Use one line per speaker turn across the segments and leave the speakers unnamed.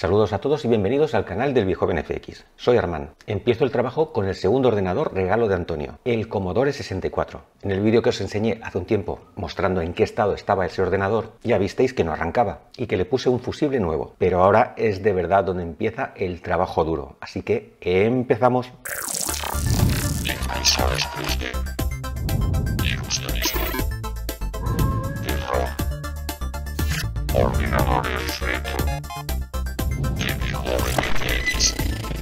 Saludos a todos y bienvenidos al canal del Viejoven FX. Soy Armand. Empiezo el trabajo con el segundo ordenador regalo de Antonio, el Commodore 64. En el vídeo que os enseñé hace un tiempo mostrando en qué estado estaba ese ordenador, ya visteis que no arrancaba y que le puse un fusible nuevo. Pero ahora es de verdad donde empieza el trabajo duro. Así que empezamos.
Ordenadores retro de Viejoven FX.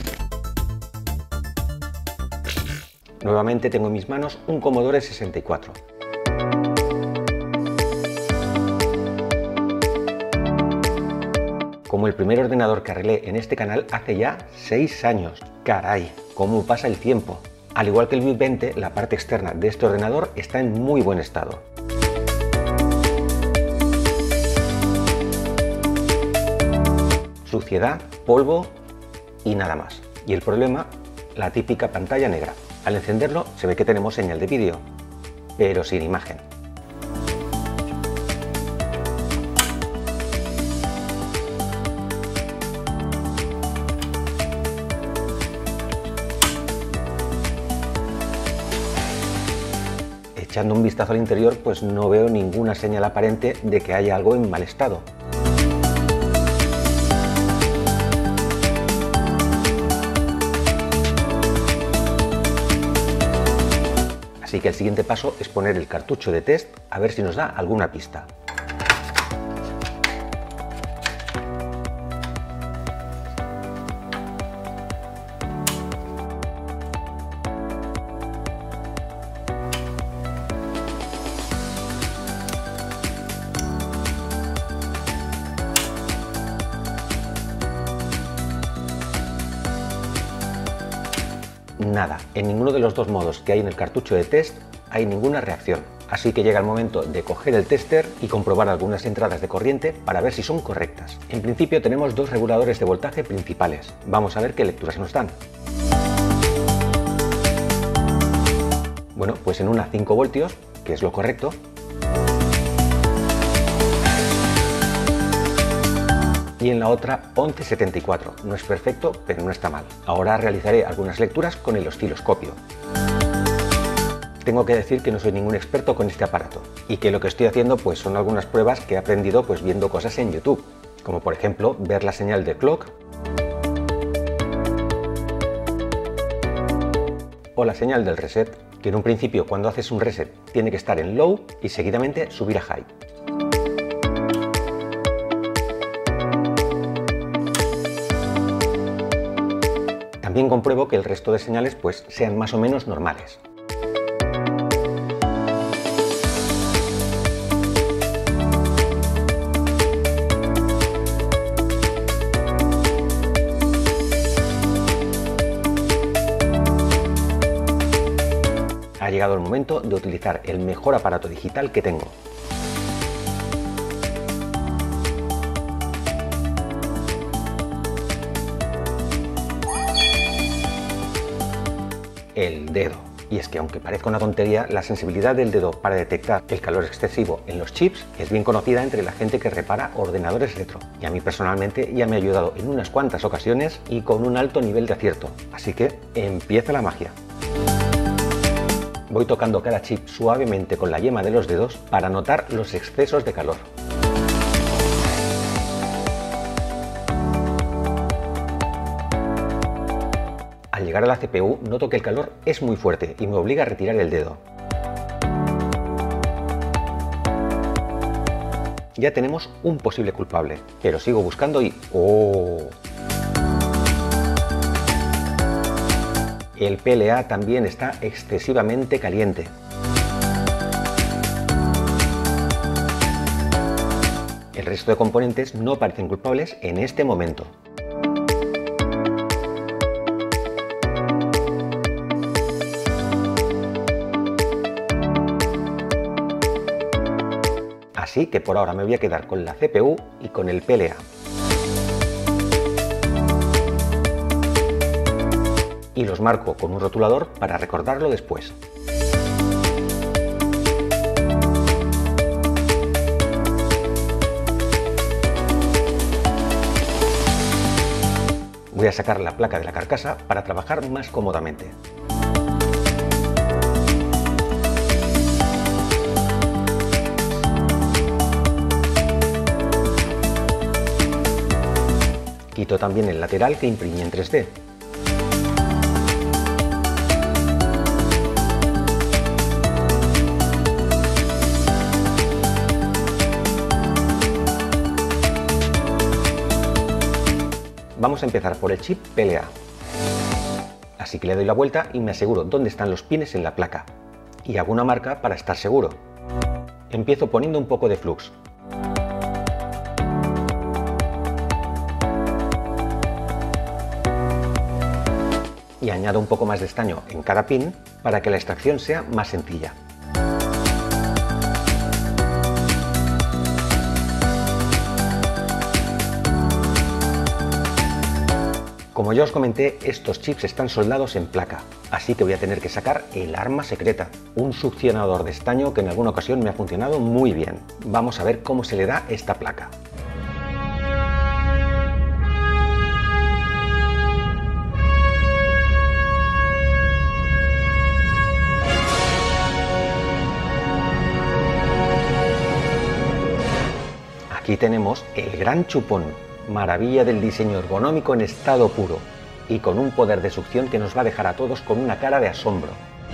Nuevamente tengo en mis manos un Commodore 64. Como el primer ordenador que arreglé en este canal hace ya 6 años. ¡Caray! ¿Cómo pasa el tiempo? Al igual que el 1020, la parte externa de este ordenador está en muy buen estado. Suciedad, polvo y nada más. Y el problema, la típica pantalla negra. Al encenderlo se ve que tenemos señal de vídeo, pero sin imagen. Echando un vistazo al interior, pues no veo ninguna señal aparente de que haya algo en mal estado. Así que el siguiente paso es poner el cartucho de test a ver si nos da alguna pista. Nada, en ninguno de los dos modos que hay en el cartucho de test hay ninguna reacción. Así que llega el momento de coger el tester y comprobar algunas entradas de corriente para ver si son correctas. En principio tenemos dos reguladores de voltaje principales. Vamos a ver qué lecturas nos dan. Bueno, pues en una 5 voltios, que es lo correcto. Y en la otra 11,74. No es perfecto, pero no está mal. Ahora realizaré algunas lecturas con el osciloscopio. Tengo que decir que no soy ningún experto con este aparato y que lo que estoy haciendo pues son algunas pruebas que he aprendido pues viendo cosas en YouTube, como por ejemplo ver la señal de clock o la señal del reset, que en un principio cuando haces un reset tiene que estar en low y seguidamente subir a high. También compruebo que el resto de señales pues sean más o menos normales. Ha llegado el momento de utilizar el mejor aparato digital que tengo. El dedo. Y es que aunque parezca una tontería, la sensibilidad del dedo para detectar el calor excesivo en los chips es bien conocida entre la gente que repara ordenadores retro. Y a mí personalmente ya me ha ayudado en unas cuantas ocasiones y con un alto nivel de acierto. Así que empieza la magia. Voy tocando cada chip suavemente con la yema de los dedos para notar los excesos de calor. Al llegar a la CPU noto que el calor es muy fuerte y me obliga a retirar el dedo. Ya tenemos un posible culpable, pero sigo buscando y... ¡oh! El PLA también está excesivamente caliente. El resto de componentes no parecen culpables en este momento. Así que por ahora me voy a quedar con la CPU y con el PLA. Y los marco con un rotulador para recordarlo después. Voy a sacar la placa de la carcasa para trabajar más cómodamente. Quito también el lateral que imprimí en 3D. Vamos a empezar por el chip PLA. Así que le doy la vuelta y me aseguro dónde están los pines en la placa. Y hago una marca para estar seguro. Empiezo poniendo un poco de flux. Y añado un poco más de estaño en cada pin para que la extracción sea más sencilla. Como ya os comenté, estos chips están soldados en placa, así que voy a tener que sacar el arma secreta, un succionador de estaño que en alguna ocasión me ha funcionado muy bien. Vamos a ver cómo se le da esta placa. Aquí tenemos el gran chupón, maravilla del diseño ergonómico en estado puro y con un poder de succión que nos va a dejar a todos con una cara de asombro.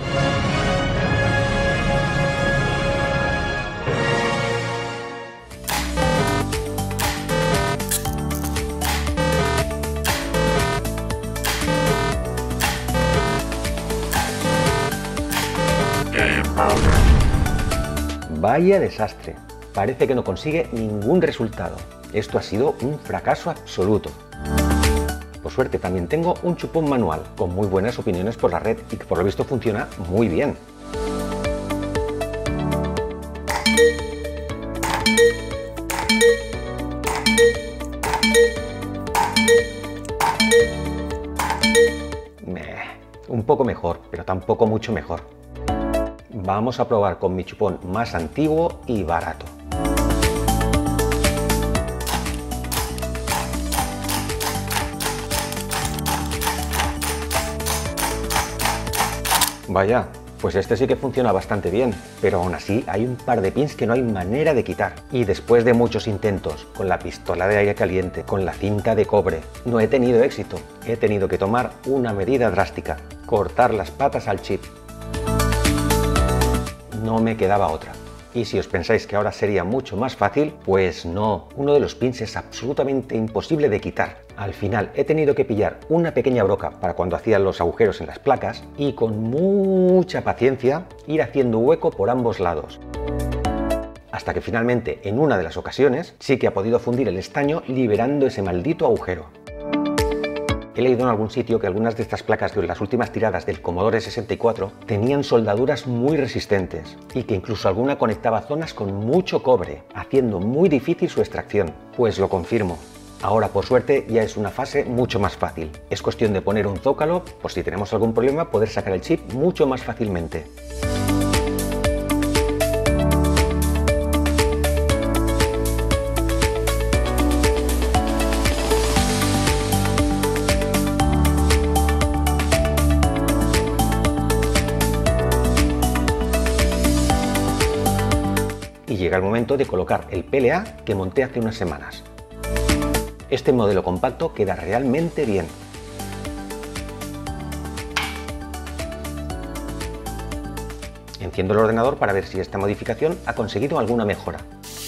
Vaya desastre, parece que no consigue ningún resultado. Esto ha sido un fracaso absoluto. Por suerte también tengo un chupón manual, con muy buenas opiniones por la red y que por lo visto funciona muy bien. Un poco mejor, pero tampoco mucho mejor. Vamos a probar con mi chupón más antiguo y barato. Vaya, pues este sí que funciona bastante bien, pero aún así hay un par de pins que no hay manera de quitar. Y después de muchos intentos, con la pistola de aire caliente, con la cinta de cobre, no he tenido éxito. He tenido que tomar una medida drástica, cortar las patas al chip. No me quedaba otra. Y si os pensáis que ahora sería mucho más fácil, pues no, uno de los pins es absolutamente imposible de quitar. Al final he tenido que pillar una pequeña broca para cuando hacía los agujeros en las placas y con mucha paciencia ir haciendo hueco por ambos lados. Hasta que finalmente en una de las ocasiones sí que ha podido fundir el estaño liberando ese maldito agujero. He leído en algún sitio que algunas de estas placas de las últimas tiradas del Commodore 64 tenían soldaduras muy resistentes y que incluso alguna conectaba zonas con mucho cobre, haciendo muy difícil su extracción. Pues lo confirmo. Ahora, por suerte, ya es una fase mucho más fácil. Es cuestión de poner un zócalo, por si tenemos algún problema, poder sacar el chip mucho más fácilmente. Y llega el momento de colocar el PLA que monté hace unas semanas. Este modelo compacto queda realmente bien. Enciendo el ordenador para ver si esta modificación ha conseguido alguna mejora.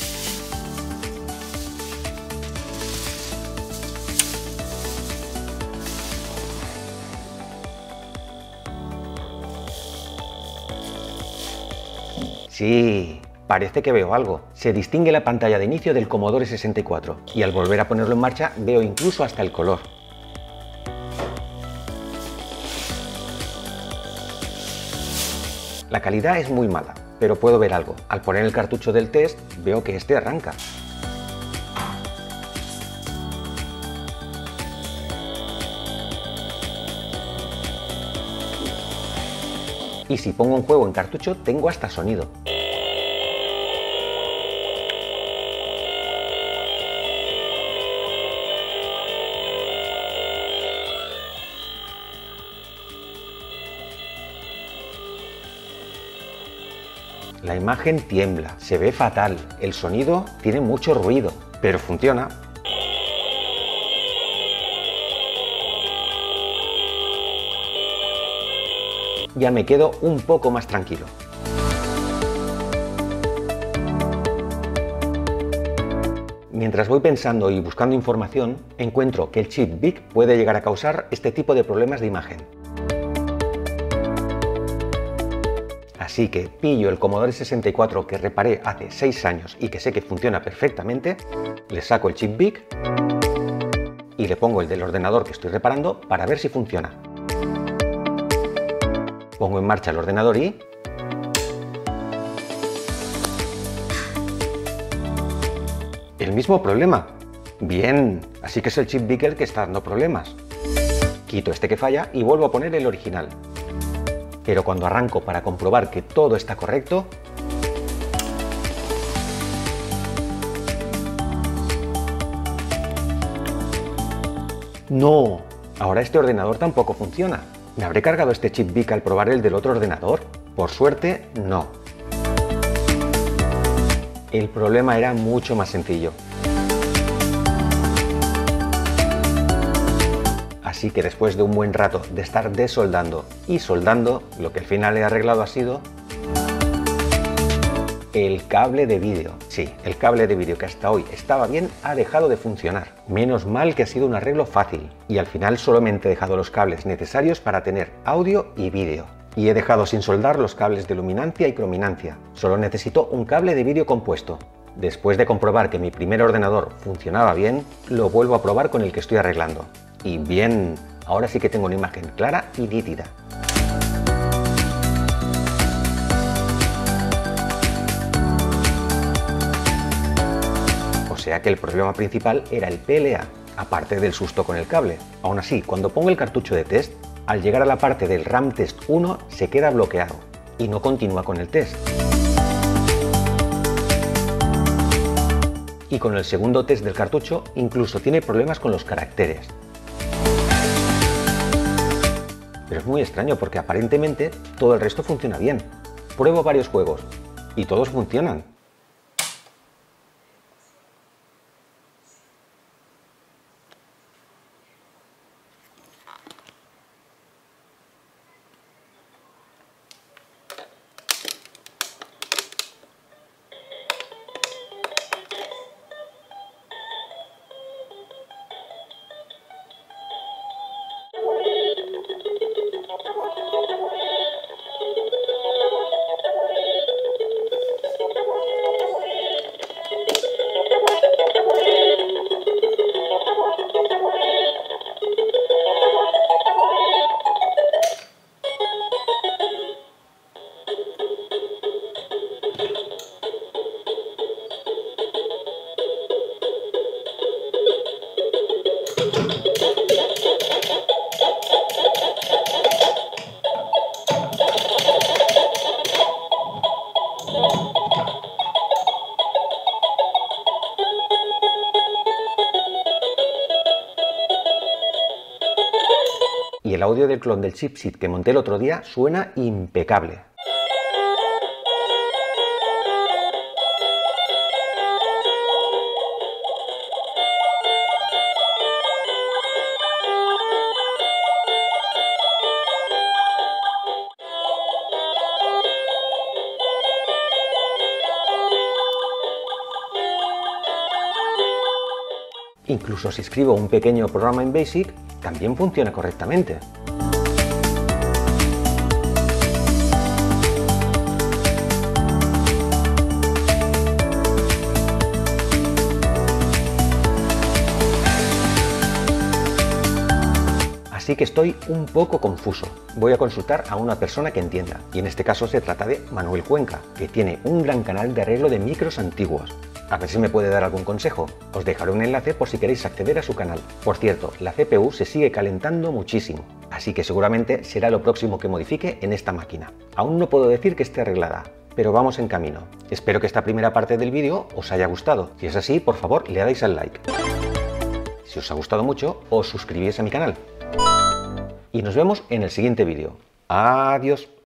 Sí, parece que veo algo. Se distingue la pantalla de inicio del Commodore 64 y al volver a ponerlo en marcha veo incluso hasta el color. La calidad es muy mala, pero puedo ver algo. Al poner el cartucho del test veo que este arranca. Y si pongo un juego en cartucho tengo hasta sonido. La imagen tiembla, se ve fatal, el sonido tiene mucho ruido, pero funciona. Ya me quedo un poco más tranquilo. Mientras voy pensando y buscando información, encuentro que el chip BIC puede llegar a causar este tipo de problemas de imagen. Así que pillo el Commodore 64 que reparé hace 6 años y que sé que funciona perfectamente, le saco el chip BIC y le pongo el del ordenador que estoy reparando para ver si funciona. Pongo en marcha el ordenador y... el mismo problema. Bien, así que es el chip BIC el que está dando problemas. Quito este que falla y vuelvo a poner el original. Pero cuando arranco para comprobar que todo está correcto, ¡no! Ahora este ordenador tampoco funciona. ¿Me habré cargado este chip BIC al probar el del otro ordenador? Por suerte, no. El problema era mucho más sencillo. Así que después de un buen rato de estar desoldando y soldando, lo que al final he arreglado ha sido el cable de vídeo. Sí, el cable de vídeo que hasta hoy estaba bien ha dejado de funcionar. Menos mal que ha sido un arreglo fácil y al final solamente he dejado los cables necesarios para tener audio y vídeo. Y he dejado sin soldar los cables de luminancia y crominancia. Solo necesito un cable de vídeo compuesto. Después de comprobar que mi primer ordenador funcionaba bien, lo vuelvo a probar con el que estoy arreglando. Y bien, ahora sí que tengo una imagen clara y nítida. O sea que el problema principal era el PLA, aparte del susto con el cable. Aún así, cuando pongo el cartucho de test, al llegar a la parte del RAM Test 1 se queda bloqueado y no continúa con el test. Y con el segundo test del cartucho incluso tiene problemas con los caracteres. Pero es muy extraño porque aparentemente todo el resto funciona bien. Pruebo varios juegos y todos funcionan. Y el audio del clon del chipset que monté el otro día suena impecable. Incluso si escribo un pequeño programa en BASIC, también funciona correctamente. Así que estoy un poco confuso. Voy a consultar a una persona que entienda, y en este caso se trata de Manuel Cuenca, que tiene un gran canal de arreglo de micros antiguos. A ver si me puede dar algún consejo. Os dejaré un enlace por si queréis acceder a su canal. Por cierto, la CPU se sigue calentando muchísimo, así que seguramente será lo próximo que modifique en esta máquina. Aún no puedo decir que esté arreglada, pero vamos en camino. Espero que esta primera parte del vídeo os haya gustado. Si es así, por favor, le dais al like. Si os ha gustado mucho, os suscribís a mi canal. Y nos vemos en el siguiente vídeo. Adiós.